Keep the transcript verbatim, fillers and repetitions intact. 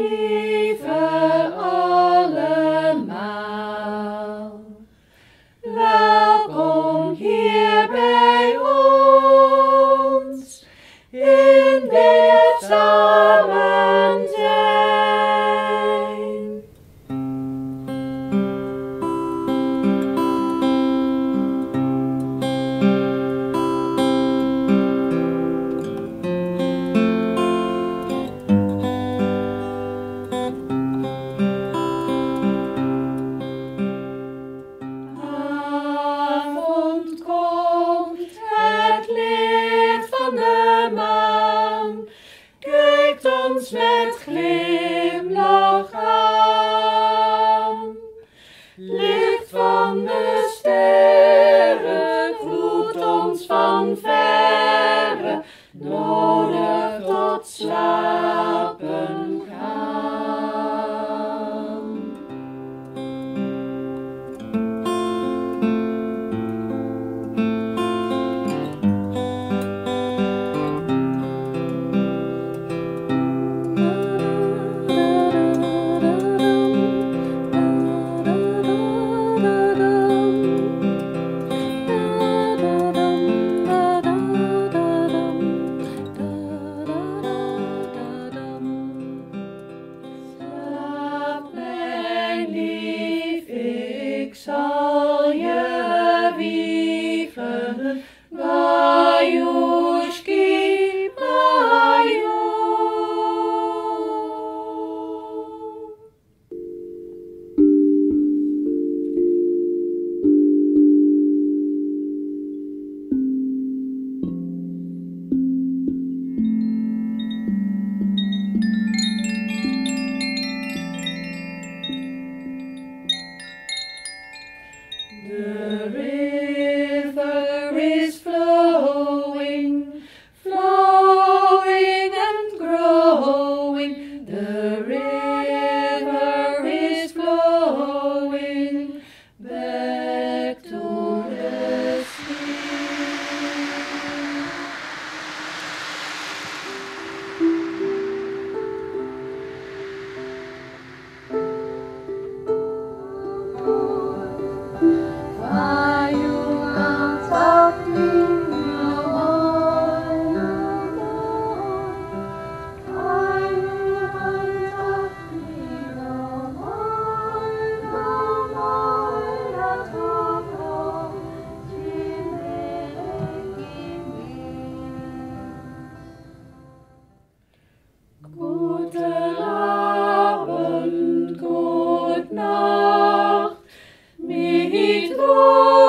lieve allemaal. Welkom hier bij ons in dit samen zijn. Avond komt, het licht van de maan kijkt ons met glimlach aan. Licht van de sterren gloedt ons van verre, nodig tot slapen gaan. Slaap, mijn lief, ik zal je wiegen. Bajushki, baju. The river is flowing, flowing and growing. The river is flowing back to the sea. Why you can't stop me no more, no more. Why you can't stop me no more, no more. That's all Gute Abend, gute Nacht, mit